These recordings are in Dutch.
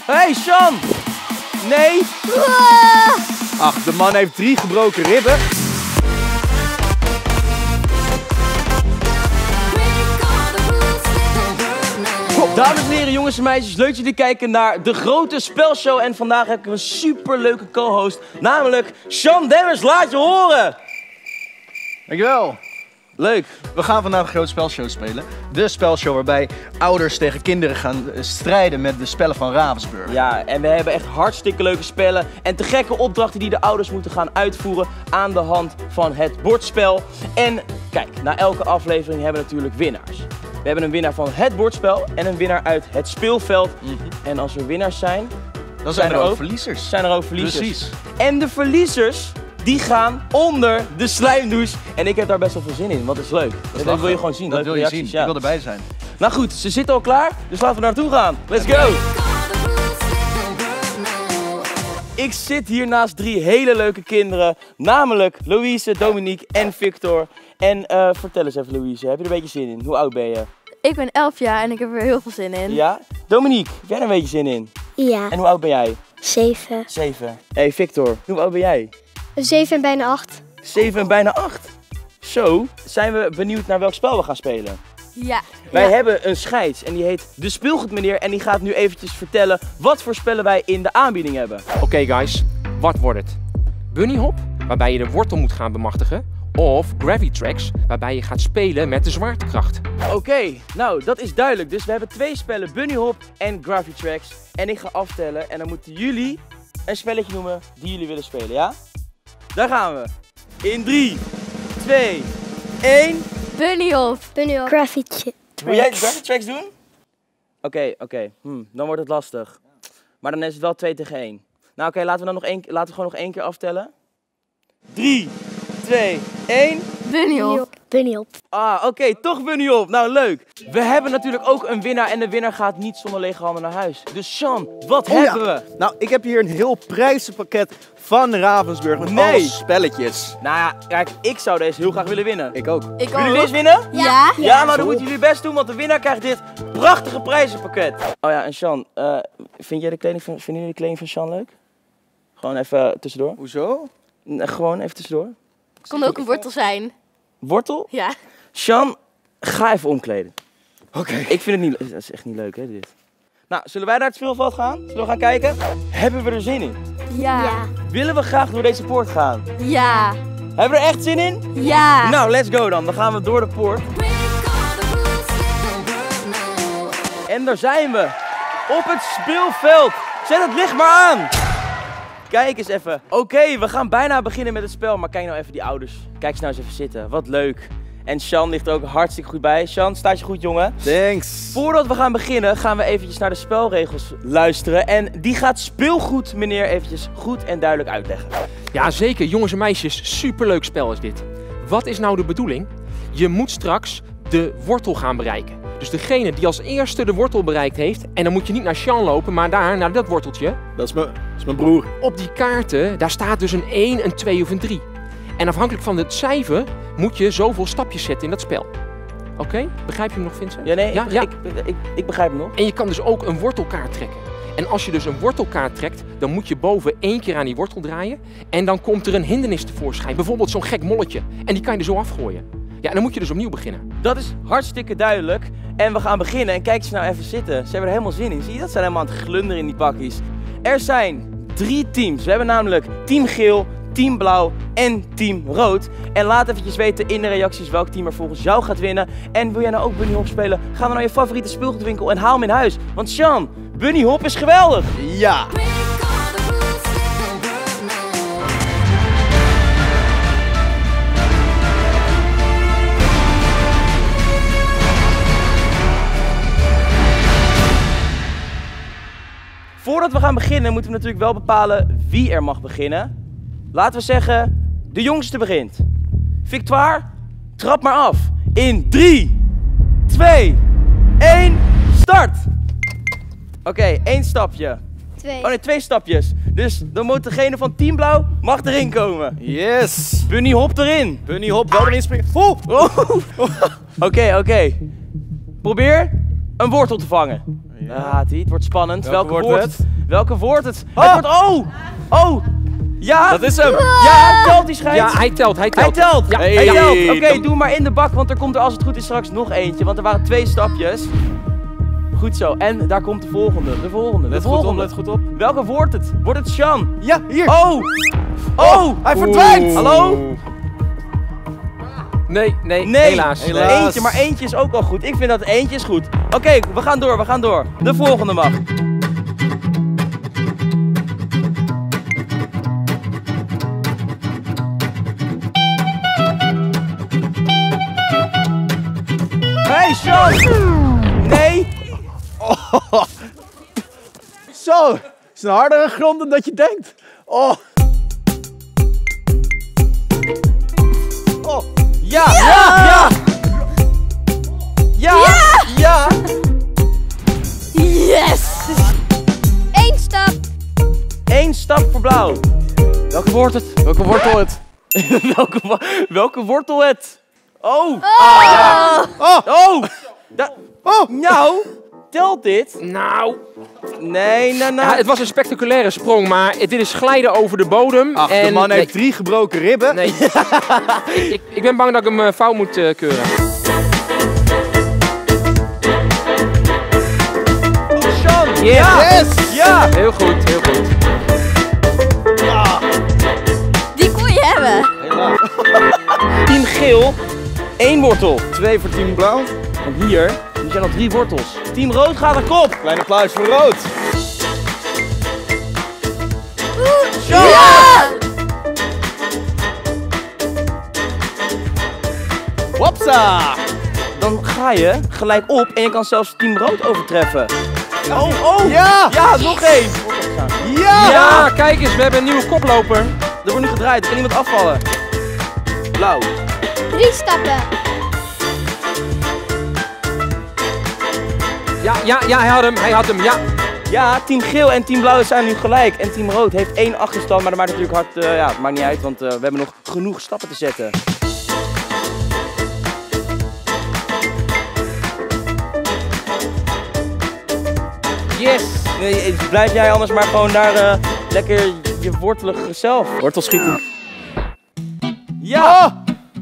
Hey, Sean! Nee! Ach, de man heeft 3 gebroken ribben. Dames en heren, jongens en meisjes, leuk dat jullie kijken naar de grote spelshow. En vandaag heb ik een superleuke co-host, namelijk Sean Demmers. Laat je horen! Dankjewel. Leuk. We gaan vandaag een grote spelshow spelen. De spelshow waarbij ouders tegen kinderen gaan strijden met de spellen van Ravensburg. Ja, en we hebben echt hartstikke leuke spellen en te gekke opdrachten die de ouders moeten gaan uitvoeren aan de hand van het bordspel. En kijk, na elke aflevering hebben we natuurlijk winnaars. We hebben een winnaar van het bordspel en een winnaar uit het speelveld. En als er winnaars zijn, dan zijn er ook verliezers. Zijn er ook verliezers. Precies. En de verliezers, die gaan onder de slijmdouche. En ik heb daar best wel veel zin in, want het is leuk. Dat wil je gewoon zien. Dat wil je zien. Ja. Ik wil erbij zijn. Nou goed, ze zitten al klaar, dus laten we naartoe gaan. Let's go! Ik zit hier naast 3 hele leuke kinderen, namelijk Louise, Dominique en Victor. En vertel eens even Louise, heb je er een beetje zin in? Hoe oud ben je? Ik ben 11 jaar en ik heb er heel veel zin in. Ja? Dominique, heb jij er een beetje zin in? Ja. En hoe oud ben jij? 7. 7. Hey Victor, hoe oud ben jij? 7 en bijna 8. 7 en bijna 8. Zo, zijn we benieuwd naar welk spel we gaan spelen. Ja. Wij hebben een scheids en die heet de Speelgoedmeneer en die gaat nu eventjes vertellen wat voor spellen wij in de aanbieding hebben. Oké guys, wat wordt het? Bunny Hop, waarbij je de wortel moet gaan bemachtigen. Of Gravitrax, waarbij je gaat spelen met de zwaartekracht. Oké, nou dat is duidelijk. Dus we hebben 2 spellen, Bunny Hop en Gravitrax. En ik ga aftellen en dan moeten jullie een spelletje noemen die jullie willen spelen, ja? Daar gaan we. In 3, 2, 1. Bunny Hop. Bunny Hop. Gravitrax. Wil jij Gravitrax doen? Oké. Dan wordt het lastig. Maar dan is het wel 2 tegen 1. Nou oké, laten we gewoon nog 1 keer aftellen. 3, 2, 1. Bunny Hop. Bunny Hop. Ah, oké, toch Bunny Hop. Nou, leuk. We hebben natuurlijk ook een winnaar en de winnaar gaat niet zonder lege handen naar huis. Dus Sean, wat hebben we? Nou, ik heb hier een heel prijzenpakket van Ravensburg met alle spelletjes. Nou ja, kijk, ik zou deze heel graag willen winnen. Ik ook. Ik Willen jullie ook. deze winnen? Ja. Ja, nou dan moeten jullie best doen, want de winnaar krijgt dit prachtige prijzenpakket. Oh ja, en Sean, vinden jullie de kleding van Sean leuk? Gewoon even tussendoor. Hoezo? Gewoon even tussendoor. Kon ook een wortel zijn. Wortel? Ja. Sean, ga even omkleden. Oké. Ik vind het niet, dat is echt niet leuk hè, dit. Nou, zullen wij naar het speelveld gaan? Zullen we gaan kijken? Hebben we er zin in? Ja. Willen we graag door deze poort gaan? Ja. Hebben we er echt zin in? Ja. Nou, let's go dan. Dan gaan we door de poort. En daar zijn we. Op het speelveld. Zet het licht maar aan. Kijk eens even. Oké, we gaan bijna beginnen met het spel. Maar kijk nou even die ouders. Kijk eens nou eens even zitten. Wat leuk. En Sean ligt er ook hartstikke goed bij. Sean, staat je goed, jongen? Thanks. Voordat we gaan beginnen, gaan we eventjes naar de spelregels luisteren. En die gaat speelgoed meneer eventjes goed en duidelijk uitleggen. Ja zeker, jongens en meisjes, superleuk spel is dit. Wat is nou de bedoeling? Je moet straks de wortel gaan bereiken. Dus degene die als eerste de wortel bereikt heeft, en dan moet je niet naar Sean lopen, maar daar naar dat worteltje. Dat is mijn broer. Op die kaarten, daar staat dus een 1, een 2 of een 3. En afhankelijk van het cijfer moet je zoveel stapjes zetten in dat spel. Oké? Begrijp je hem nog, Vincent? Ja, nee, Ja? ik begrijp hem nog. En je kan dus ook een wortelkaart trekken. En als je dus een wortelkaart trekt, dan moet je boven 1 keer aan die wortel draaien. En dan komt er een hindernis tevoorschijn. Bijvoorbeeld zo'n gek molletje. En die kan je er zo afgooien. Ja, en dan moet je dus opnieuw beginnen. Dat is hartstikke duidelijk. En we gaan beginnen. En kijk eens nou even zitten. Ze hebben er helemaal zin in. Zie je dat? Ze zijn helemaal aan het glunderen in die pakjes. Er zijn 3 teams. We hebben namelijk team geel, team blauw en team rood. En laat eventjes weten in de reacties welk team er volgens jou gaat winnen. En wil jij nou ook Bunny Hop spelen? Ga dan naar je favoriete speelgoedwinkel en haal hem in huis. Want Sean, Bunny Hop is geweldig. Ja. Voordat we gaan beginnen moeten we natuurlijk wel bepalen wie er mag beginnen. Laten we zeggen, de jongste begint. Victoire, trap maar af. In 3, 2, 1, start! Oké, 1 stapje. 2. Oh nee, 2 stapjes. Dus dan moet degene van Team Blauw mag erin komen. Yes. Bunny Hop erin. Bunny Hop, wel erin springen. Oké. Probeer een wortel te vangen. Het wordt spannend. Welke wordt het? Welke wordt het? Oh! Het wordt... Oh! Ja! Dat is hem! Ja, telt die schijnt. Ja, hij telt. Hij telt! Ja, Hij hey. telt! Oké, Dan- doe maar in de bak, want er komt er als het goed is straks nog eentje. Want er waren 2 stapjes. Goed zo. En daar komt de volgende. De volgende. Let goed op. Welke wordt het? Wordt het Sjan? Ja, hier! Oh! Oh! Hij verdwijnt! Hallo? Nee, Nee, helaas. Helaas. Eentje, maar eentje is ook al goed. Ik vind dat eentje is goed. Oké, we gaan door. De volgende mag. Hey, Sean! Nee! Zo! Het is een hardere grond dan dat je denkt. Oh! Oh! Ja! Ja! Ja! Ja! Yes! 1 stap. 1 stap voor blauw. Welke wordt het? Welke wortel het? welke wortel het? Oh! Oh! Oh! Oh! Nou, telt dit? Nou, Nee, ja, het was een spectaculaire sprong, maar dit is glijden over de bodem. Ach, en de man nee, heeft 3 gebroken ribben. Nee. ik ben bang dat ik hem fout moet keuren. Sean! Ja. Yes! Ja! Heel goed, heel goed. Die kon je hebben. Helaas. Team geel, 1 wortel. 2 voor team blauw. En hier zijn nog 3 wortels. Team rood gaat er kop. Klein applaus voor rood. Sean! Hopsa! Dan ga je gelijk op en je kan zelfs team rood overtreffen. Oh! Ja! Ja, nog 1. Ja! Ja, kijk eens, we hebben een nieuwe koploper. Er wordt nu gedraaid, er kan iemand afvallen. Blauw. 3 stappen. Ja, hij had hem, ja. Ja, team geel en team blauw zijn nu gelijk. En team rood heeft 1 achterstand, maar dat maakt natuurlijk het maakt niet uit, want we hebben nog genoeg stappen te zetten. Yes. Nee, blijf jij anders maar gewoon daar lekker je wortelige zelf. Wortel schieten. Ja! Oh!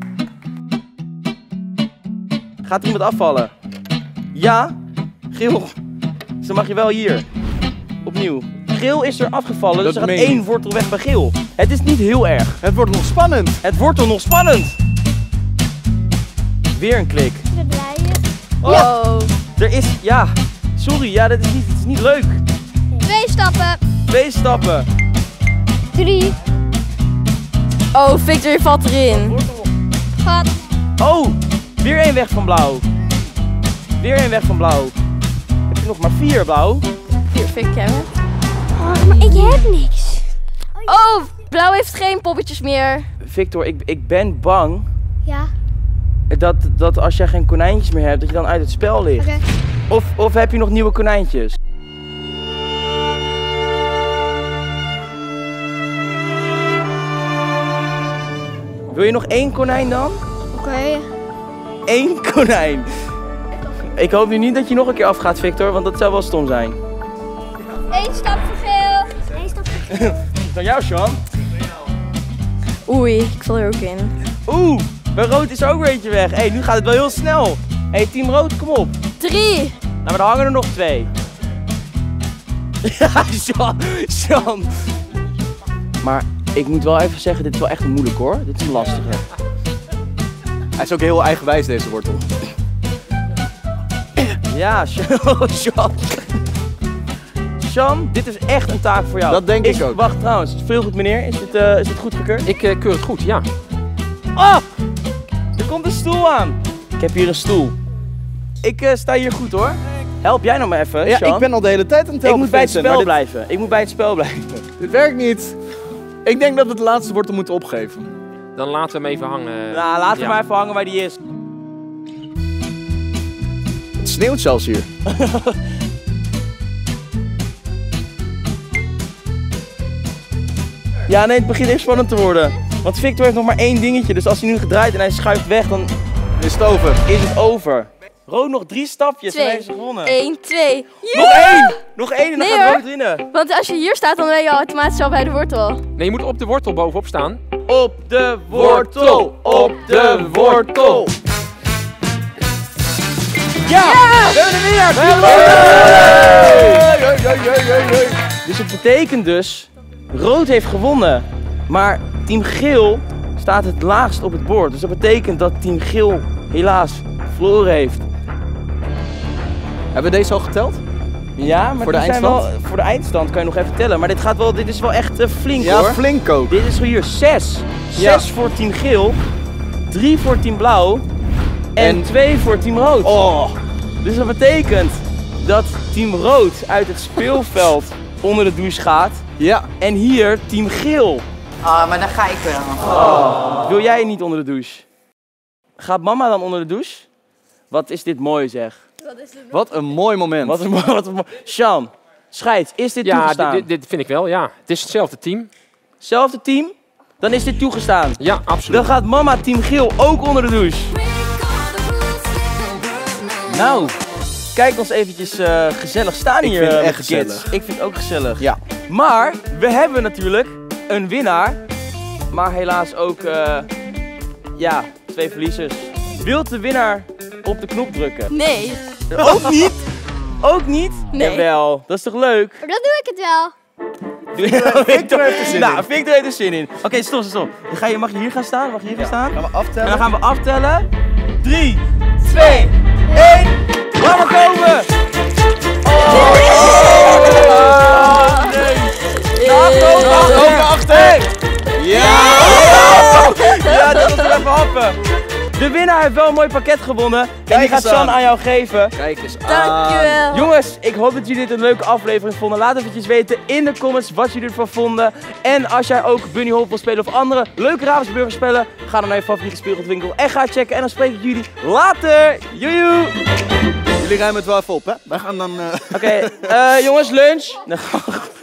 Gaat iemand afvallen? Ja? Geel. Dus dan mag je wel hier. Opnieuw. Geel is er afgevallen, dus Dat er gaat meen je 1 niet. wortel weg bij geel. Het is niet heel erg. Het wordt nog spannend. Het wordt toch nog spannend. Weer een klik. We draaien. Wow. Er is, ja, sorry, ja, dat is niet, het is niet leuk. 2 stappen. 2 stappen. 3. Oh, Victor je valt erin. Gat. Oh, weer 1 weg van blauw. Weer 1 weg van blauw. Heb je nog maar 4 blauw? Hier, Victor hebben. Oh, maar ik heb niks. Oh, blauw heeft geen poppetjes meer. Victor, ik ben bang Ja, dat als jij geen konijntjes meer hebt, dat je dan uit het spel ligt. oké. Of heb je nog nieuwe konijntjes? Wil je nog 1 konijn dan? Oké. 1 konijn. Ik hoop nu niet dat je nog een keer afgaat, Victor, want dat zou wel stom zijn. 1 stap voor geel. 1 stap voor geel. Dan jou, Sean. Oei, ik val er ook in. Oeh, bij rood is er ook weer eentje weg. Hé, nu gaat het wel heel snel. Hé, team rood, kom op. 3. Nou, maar er hangen er nog 2. Ja, Sean. Maar ik moet wel even zeggen, dit is wel echt moeilijk hoor. Dit is een lastige. Hij is ook heel eigenwijs, deze wortel. Ja, Sean. Sean, dit is echt een taak voor jou. Dat denk ik ook. Wacht trouwens, veel goed meneer. Is het goed gekeurd? Ik keur het goed, ja. Oh! Er komt een stoel aan. Ik heb hier een stoel. Ik sta hier goed hoor. Help jij nou maar even, Ja, Sean. ik ben al de hele tijd aan het Ik helpen, moet bij het Vincent, spel maar blijven. Ik moet bij het spel blijven. Dit werkt niet. Ik denk dat we de laatste wortel moeten opgeven. Dan laten we hem even hangen. Nou, laten we Ja. maar even hangen waar die is. Het sneeuwt zelfs hier. Ja, nee, het begint echt spannend te worden. Want Victor heeft nog maar 1 dingetje. Dus als hij nu gedraaid en hij schuift weg, dan Is het over? is het over. Rood nog 3 stapjes en 2. heeft ze gewonnen. 1, 2. Nog één en dan Nee, gaat hoor. rood winnen. Want als je hier staat, dan ben je automatisch al bij de wortel. Nee, je moet op de wortel bovenop staan. Op de wortel, op de wortel. Ja! We hebben er weer! Dus het betekent dus, rood heeft gewonnen, maar team geel staat het laagst op het bord. Dus dat betekent dat team geel helaas verloren heeft. Hebben we deze al geteld? Ja, maar Voor de die zijn eindstand? wel, voor de eindstand kan je nog even tellen. Maar dit is wel echt flink Ja, hoor. flink ook. Dit is hier 6. 6 voor team geel, 3 voor team blauw en 2 voor team rood. Oh. Dus dat betekent dat team rood uit het speelveld onder de douche gaat. Ja. En hier team geel. Oh, maar dan ga ik wel. Wil jij niet onder de douche? Gaat mama dan onder de douche? Wat is dit mooi zeg. Wat een mooi moment. Wat een mooi. Sjan, scheids, is dit Ja, toegestaan? dit vind ik wel, ja. Het is hetzelfde team. Zelfde team? Dan is dit toegestaan. Ja, absoluut. Dan gaat mama team geel ook onder de douche. Nou, kijk ons eventjes gezellig staan Ik hier vind het met echt de kids. gezellig. Ik vind het ook gezellig. Ja. Maar we hebben natuurlijk een winnaar, maar helaas ook 2 verliezers. Wilt de winnaar op de knop drukken? Nee. Ook niet? Ook niet? Nee. Jawel, dat is toch leuk? Dan doe ik het wel. Victor heeft er zin in. Nou, Victor heeft er zin in. Oké, stop. Mag je hier gaan staan? Mag je hier gaan staan? Gaan we En aftellen? dan gaan we aftellen. 3, 2, 1. Laat maar komen! Achter! Ja! Ja, dat was er even happen. De winnaar heeft wel een mooi pakket gewonnen. En die Kijk gaat eens San aan. aan jou geven. Kijk eens aan. Dankjewel. Jongens, ik hoop dat jullie dit een leuke aflevering vonden. Laat eventjes weten in de comments wat jullie ervan vonden. En als jij ook Bunny Hop wil spelen of andere leuke Ravensburger spellen, ga dan naar je favoriete speelgoedwinkel en ga checken. En dan spreek ik jullie later. Joejoe! Jullie ruimen het wel even op, hè? Wij gaan dan... Oké, jongens, lunch.